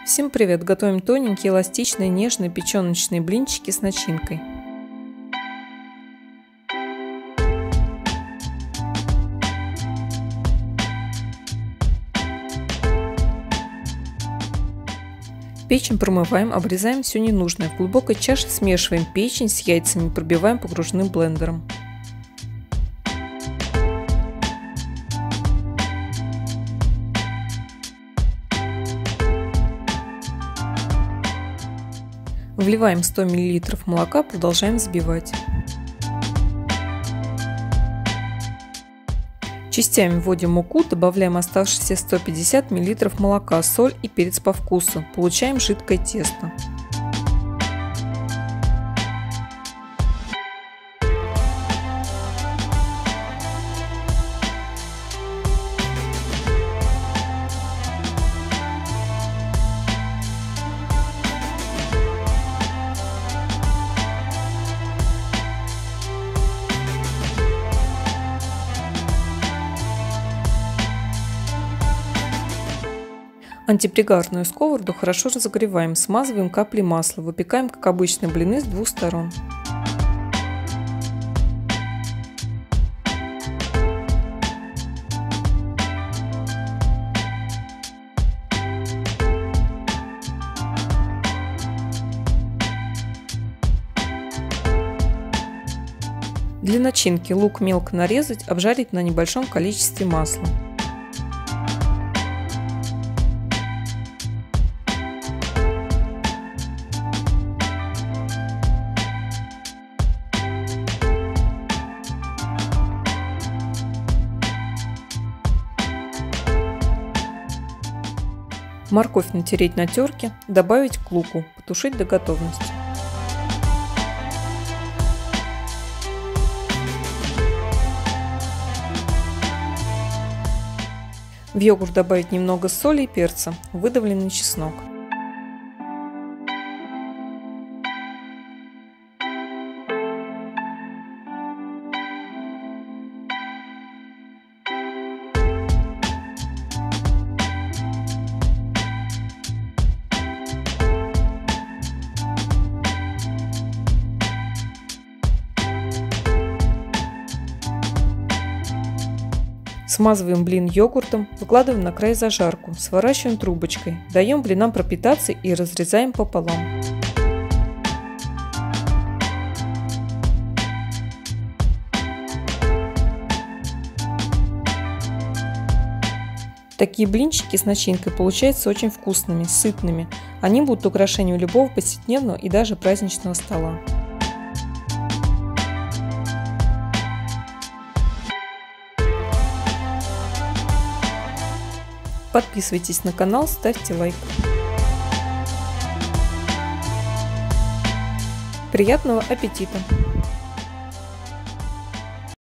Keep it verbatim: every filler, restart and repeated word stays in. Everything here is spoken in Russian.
Всем привет! Готовим тоненькие, эластичные, нежные печеночные блинчики с начинкой. Печень промываем, обрезаем все ненужное. В глубокой чаше смешиваем печень с яйцами, пробиваем погружным блендером. Вливаем сто миллилитров молока, продолжаем взбивать. Частями вводим муку, добавляем оставшиеся сто пятьдесят миллилитров молока, соль и перец по вкусу. Получаем жидкое тесто. Антипригарную сковороду хорошо разогреваем, смазываем каплей масла, выпекаем, как обычно, блины с двух сторон. Для начинки лук мелко нарезать, обжарить на небольшом количестве масла. Морковь натереть на терке, добавить к луку, потушить до готовности. В йогурт добавить немного соли и перца, выдавленный чеснок. Смазываем блин йогуртом, выкладываем на край зажарку, сворачиваем трубочкой, даем блинам пропитаться и разрезаем пополам. Такие блинчики с начинкой получаются очень вкусными, сытными. Они будут украшением любого повседневного и даже праздничного стола. Подписывайтесь на канал, ставьте лайк. Приятного аппетита!